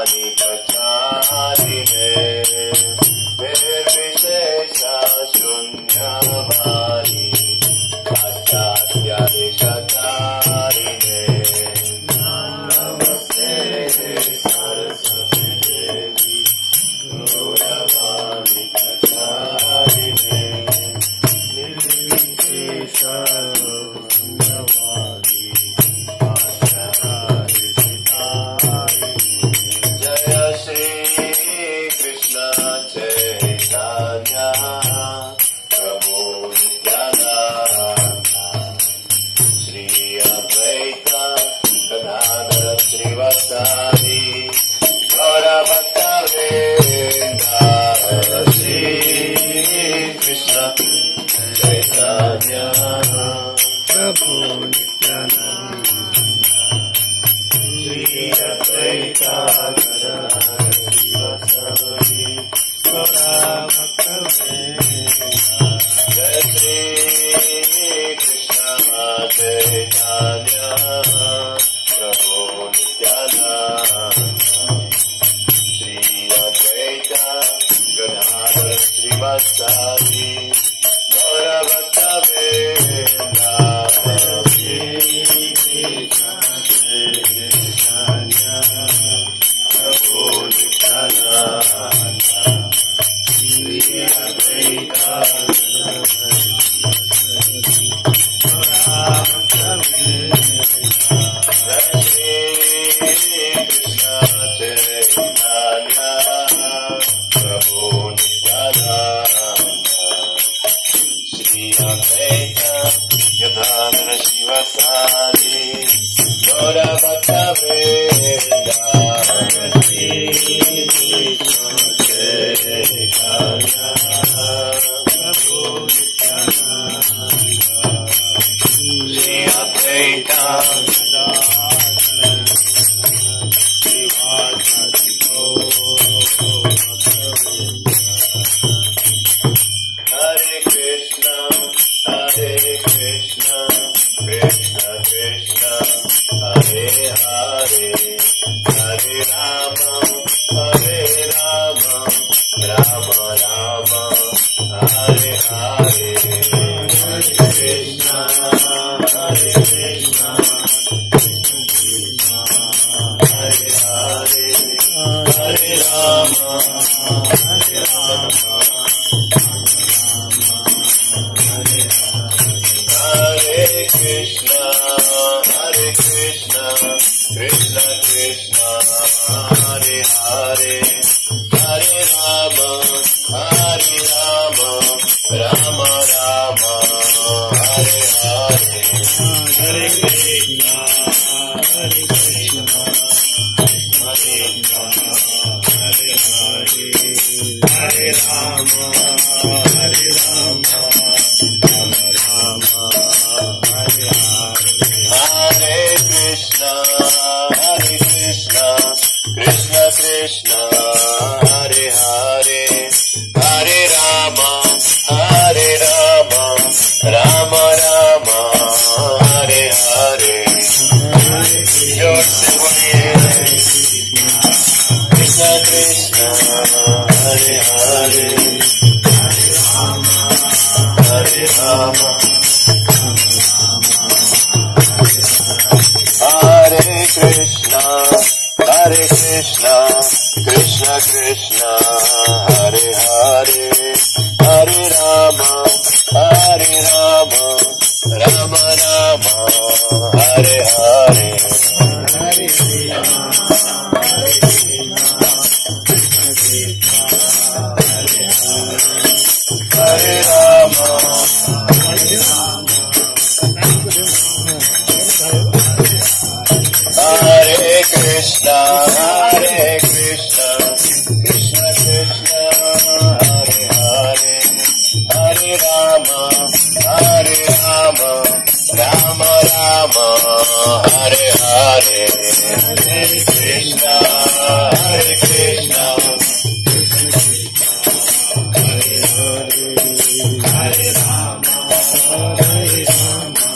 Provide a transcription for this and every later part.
मानिकचारिणे निर्विशेषा शून्यवादी पाश्चात्यादिशतारिणे नमस्ते सरस्वती देवी गौरवाणिकचारिणे निर्विशेषा शून्यवादी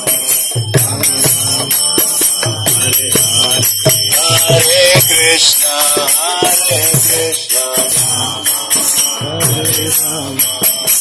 Krishna Krishna, Hare Krishna, Hare Rama,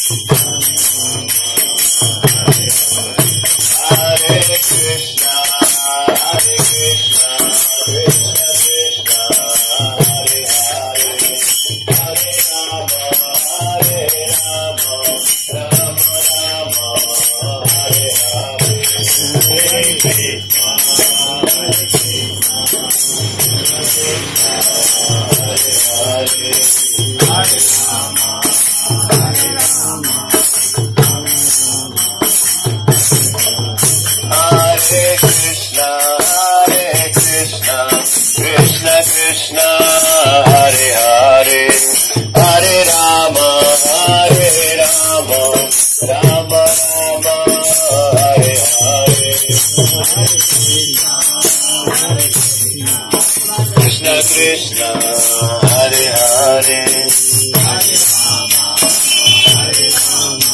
Hare Krishna, Hare Krishna, Krishna Krishna, Hare Hare, Hare Rama, Hare Rama, Rama Rama, Hare Hare, Hare Krishna, Hare Krishna, Krishna Hare Hare, Hare Rama, Hare Rama, Hare Krishna, Krishna Krishna, Hare Hare, Hare Rama, Hare Rama, Rama Rama, Hare Hare, Krishna Krishna, Hare Hare, Hare Rama, Hare Rama,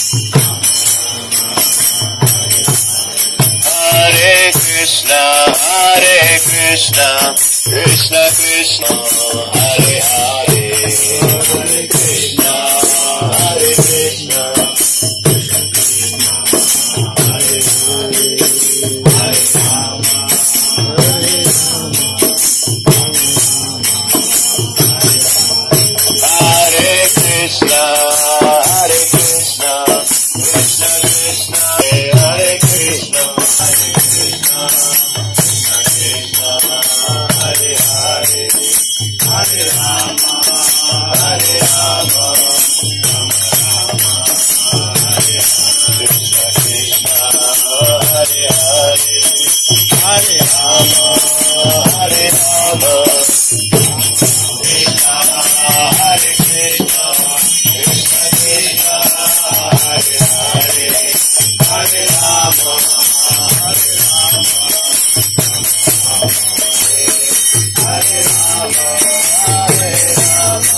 Hare Krishna, Krishna Krishna, Hare Hare, Hare Krishna, Hare Krishna, Hare Hare, Hare Rama, Hare Rama, Hare Krishna, Krishna Krishna, Hare Krishna, Hare Krishna, Krishna Hare Hare, Hare Rama, Hare Rama, Rama Rama, Hare Krishna Krishna, Hare Hare, Hare Rama, Hare Rama, Krishna Hare Krishna, Krishna Krishna, Hare Hare, Hare Rama, Hare Rama, Hare Rama, Hare Rama,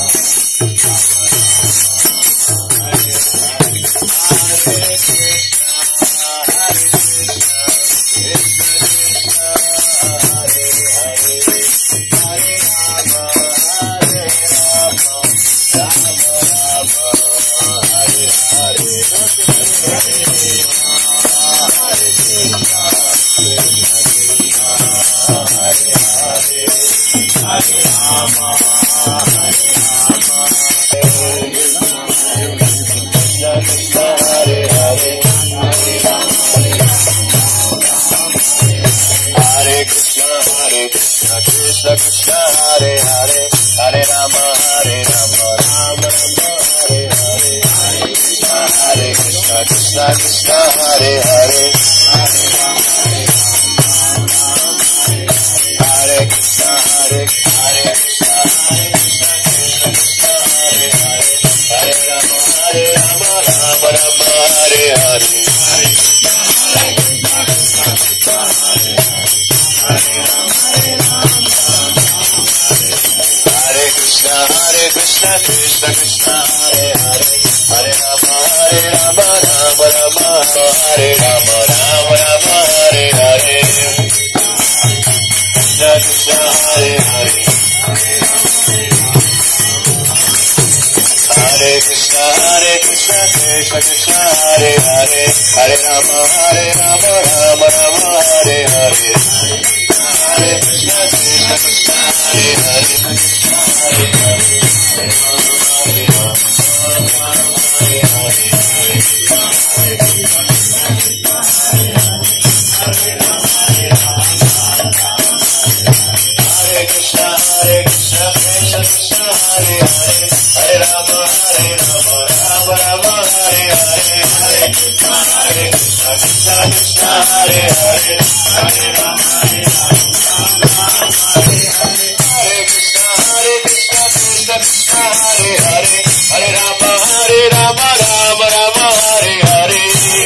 Hare Krishna, Hare Krishna, Krishna Krishna, Hare Hare, Hare Rama, Hare Rama, Rama Rama, Hare Hare, Hare Krishna, Hare Krishna, Krishna Krishna, Hare Hare, Hare Rama, Hare Rama, Krishna Krishna, Hare Hare, Hare Rama, Hare Krishna, Krishna Krishna, Hare Hare, Hare Rama, Rama Rama, Hare Hare, Hare Krishna, Krishna Krishna, Hare Hare, Hare Rama, Hare Krishna, Hare Krishna, Krishna Krishna, Hare Hare, Hare Rama, Rama Rama, Hare Hare, Hare Krishna, Krishna Krishna, Hare Hare, Hare Rama, Rama Rama, Hare Rama, Rama Hare Hare, Krishna Krishna, Hare Hare, Hare Krishna, Krishna Krishna, Hare Hare, Hare Rama, Rama Rama, Hare Hare, Hare Krishna, Krishna, Hare Hare, Hare Hare, Hare Rama, Hare Hare, Hare Krishna, Krishna Krishna, Hare Hare, Hare Rama, Rama Rama, Hare Hare, Hare Krishna, Krishna Krishna, Hare Hare, Hare Rama, Hare Hare, Hare Krishna, Krishna Krishna, Hare Hare, Hare Rama, Rama Rama, Hare Hare,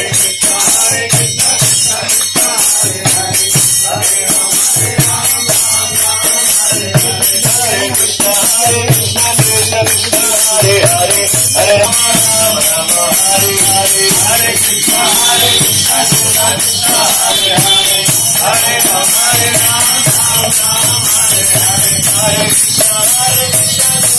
Hare Krishna, Krishna Krishna, Hare Hare, Hare Rama, Rama, Hare Hare, Hare Krishna, Krishna Krishna, Hare Hare, Hare Rama, Rama, Hare Hare, Hare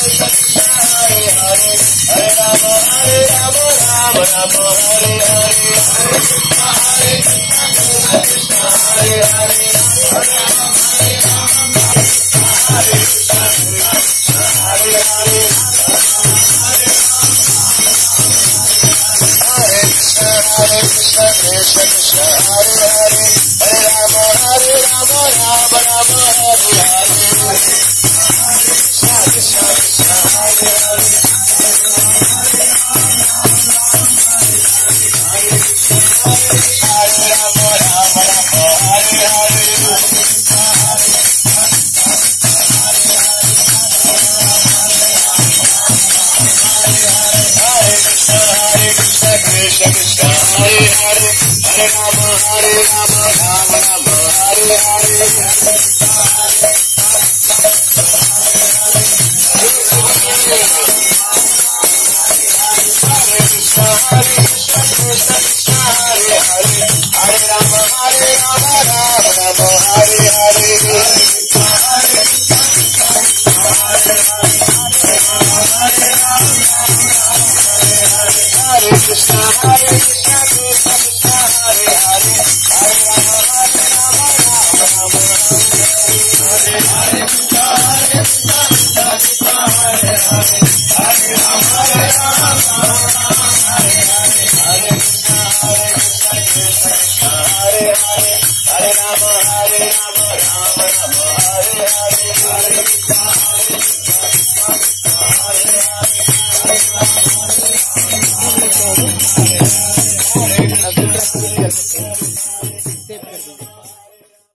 Hare Rama, Hare Rama, Rama Rama, Hare Hare.